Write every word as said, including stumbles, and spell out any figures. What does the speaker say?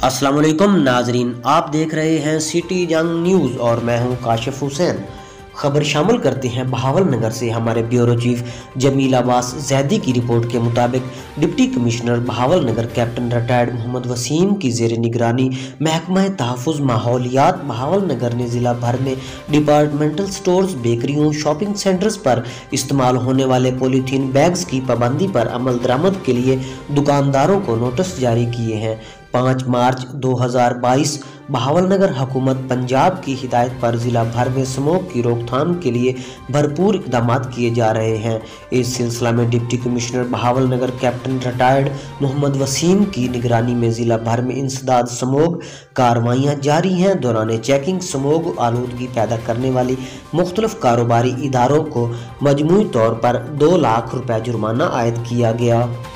अस्सलाम वालेकुम नाजरीन, आप देख रहे हैं सिटी जंग न्यूज़ और मैं हूं काशिफ हुसैन। खबर शामिल करते हैं बहावल नगर से। हमारे ब्यूरो चीफ जमील अब्बास जैदी की रिपोर्ट के मुताबिक deputy commissioner Bahawal Nagar captain retired Mohammad Waseem की ज़ेर निगरानी महकमा तहफ़्फ़ुज़ माहौलियात बहावल नगर ने ज़िला भर में डिपार्टमेंटल स्टोर्स, बेकरियों, शॉपिंग सेंटर्स पर इस्तेमाल होने वाले पॉलीथीन बैग्स की पाबंदी पर अमल दरामद के लिए दुकानदारों को नोटिस जारी किए हैं। पाँच मार्च दो हज़ार बाईस बहावल नगर हुकूमत पंजाब की हिदायत पर ज़िला भर में स्मोक की रोकथाम के लिए भरपूर इक़दाम किए जा रहे हैं। इस सिलसिला में deputy commissioner Bahawal Nagar captain retired Mohammad Waseem की निगरानी में ज़िला भर में इंसदाद स्मोक कार्रवाइयाँ जारी हैं। दौरान चेकिंग स्मोक आलूदगी पैदा करने वाली मुख्तलिफ कारोबारी इदारों को मजमूई तौर पर दो लाख रुपये जुर्माना आयद किया गया।